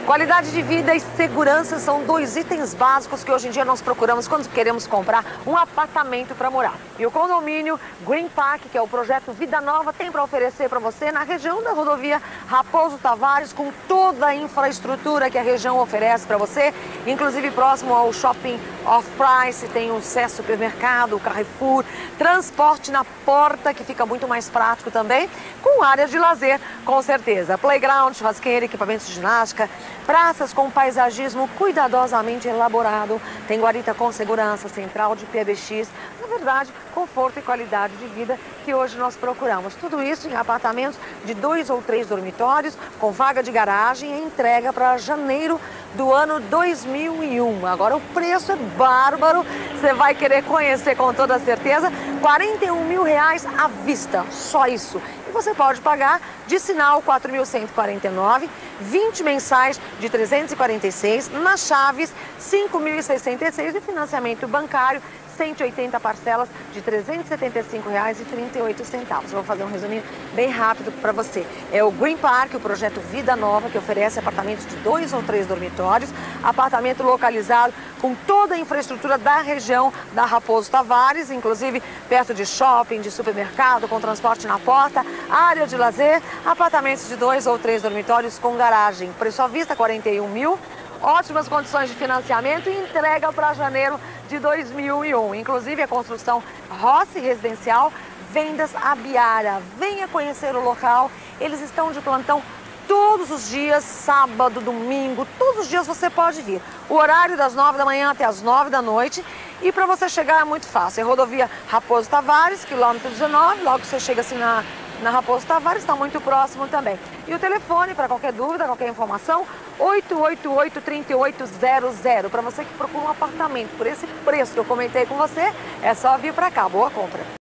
Qualidade de vida e segurança são dois itens básicos que hoje em dia nós procuramos quando queremos comprar um apartamento para morar. E o condomínio Green Park, que é o projeto Vida Nova, tem para oferecer para você na região da rodovia Raposo Tavares, com toda a infraestrutura que a região oferece para você, inclusive próximo ao Shopping Off-Price, tem o Cé Supermercado, o Carrefour, transporte na porta, que fica muito mais prático também, com áreas de lazer, com certeza. Playground, churrasqueira, equipamentos de ginástica, praças com paisagismo cuidadosamente elaborado, tem guarita com segurança, central de PBX, na verdade, conforto e qualidade de vida que hoje nós procuramos. Tudo isso em apartamentos de 2 ou 3 dormitórios, com vaga de garagem e entrega para janeiro do ano 2001. Agora o preço é bárbaro, você vai querer conhecer com toda certeza, R$41 mil à vista, só isso. E você pode pagar de sinal 4.149, 20 mensais de 346, nas chaves 5.066 e financiamento bancário 180 parcelas de R$ 375,38. Eu vou fazer um resuminho bem rápido para você. É o Green Park, o projeto Vida Nova, que oferece apartamentos de 2 ou 3 dormitórios, apartamento localizado com toda a infraestrutura da região da Raposo Tavares, inclusive perto de shopping, de supermercado, com transporte na porta, área de lazer, apartamentos de 2 ou 3 dormitórios com garagem. Preço à vista, R$41 mil. Ótimas condições de financiamento e entrega para janeiro de 2001. Inclusive a construção Rossi Residencial, vendas Abiara. Venha conhecer o local. Eles estão de plantão todos os dias, sábado, domingo, todos os dias você pode vir. O horário das 9 da manhã até as 9 da noite. E para você chegar é muito fácil. É rodovia Raposo Tavares, quilômetro 19. Logo que você chega assim na Raposo Tavares, está muito próximo também. E o telefone, para qualquer dúvida, qualquer informação, 888-3800. Para você que procura um apartamento por esse preço que eu comentei com você, é só vir para cá. Boa compra!